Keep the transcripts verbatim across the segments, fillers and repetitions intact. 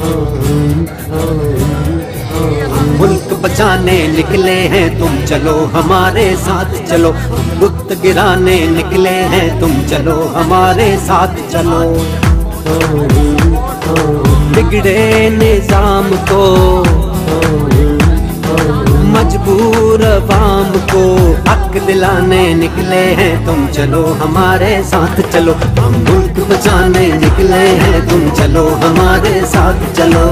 मुल्क बचाने निकले हैं तुम, चलो हमारे साथ चलो। बुत गिराने निकले हैं तुम, चलो हमारे साथ चलो। बिगड़े निजाम को, मजबूर अवाम को हक दिलाने निकले हैं तुम, चलो हमारे साथ चलो। हम मुल्क बचाने निकले हैं तुम, चलो हमारे साथ चलो।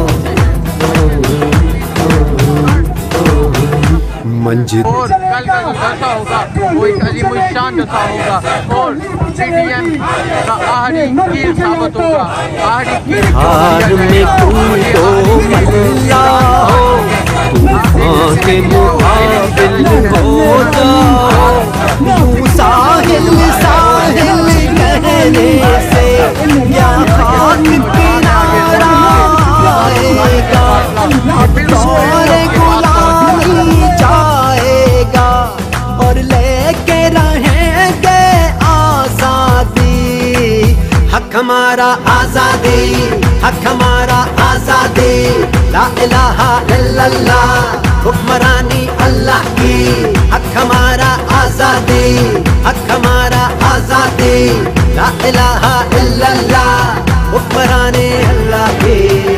मंजिल और कल का जो जलसा होगा वो एक अजीमुशान जलसा होगा और सीडीएम का आहरी कील साबित होगा। आहरी कील हार में कोई तो मल्ला हो, तूफान के मुकाबिल हो जाओ। साहिल साहिल कहने से या खाक किनारा आएगा, दौरे गुलामी जाएगा और लेके रहेंगे आजादी। हक हमारा आजादी, हक हमारा आजादी। ला इलाहा इल्लल्लाह, हुक्मरानी अल्लाह की। हक हमारा आजादी, हक हमारा आजादी। ला इलाहा इल्लल्लाह, हुक्मरानी अल्लाह की।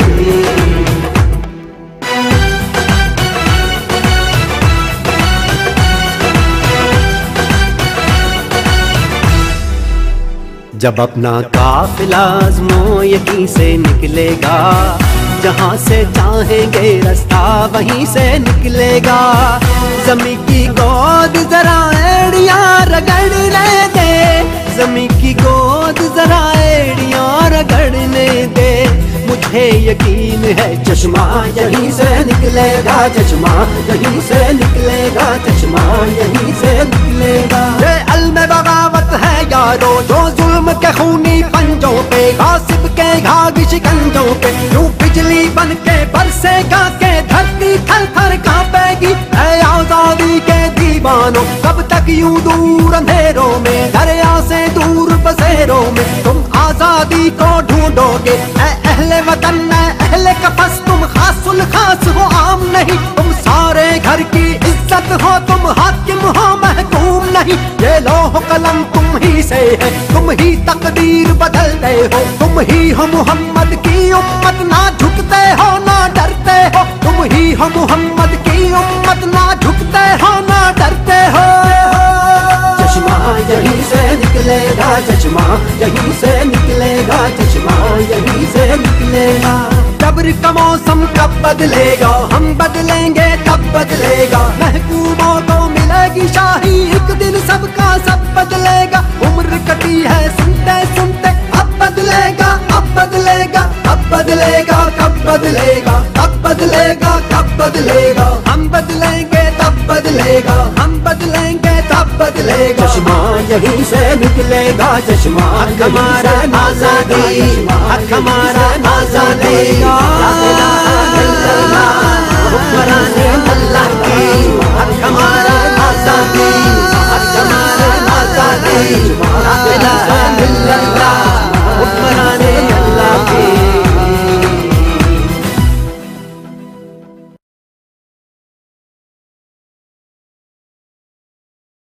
जब अपना काफिला आज़मो यहीं से निकलेगा, जहाँ से चाहेंगे रास्ता वहीं से निकलेगा। ज़मीं की गोद जरा एड़ियाँ रगड़ने दे, ज़मीं की गोद जरा एड़ियाँ रगड़ने दे। मुझे यकीन है चश्मा यहीं से निकलेगा, चश्मा यहीं से निकलेगा, चश्मा यहीं से निकलेगा। ये अल्म बगावत है यारो जो जुल्म के खूनी पंजों पे, गासिब के घाघ शिकंजों पे यूं बिजली बन के बरसेगा के धरती थर थर कांपेगी। है आजादी के दीवानों कब तक यूं दूर अंधेरों में, दरिया से दूर बसेरों में तुम आजादी को ढूंढोगे। ऐ अहले वतन ऐ अहले कफस, तुम खासुल खास हो आम नहीं, तुम सारे घर की इज्जत हो, तुम हाकिम हो महकूम नहीं। ये लौह कलम तुम ही से है, तुम ही तकदीर बदलते हो, तुम ही हो मोहम्मद की उम्मत। ना झुकते हो ना डरते हो, तुम ही हो मोहम्मद की उम्मत। ना झुकते हो ना डरते हो। चश्मा यहीं से निकलेगा, चश्मा यहीं से निकलेगा, चश्मा यहीं से निकलेगा। जबर का मौसम कब बदलेगा, हम बदलेंगे तब बदलेगा। महबूबों को मिलेगी शाही, एक दिन सबका सब बदलेगा। उम्र कटी है सुनते सुनते, अब बदलेगा अब बदलेगा अब बदलेगा। कब बदलेगा कब बदलेगा कब बदलेगा। हम बदलेंगे तब बदलेगा, हम बदलेंगे तब बदलेगा। चश्मा यहीं से निकलेगा, चश्मा हक हमारा आजादी, हक हमारा आजादी। हुक्मरानी अल्लाह की। हक हमारा आजादी, हक हमारा आजादी।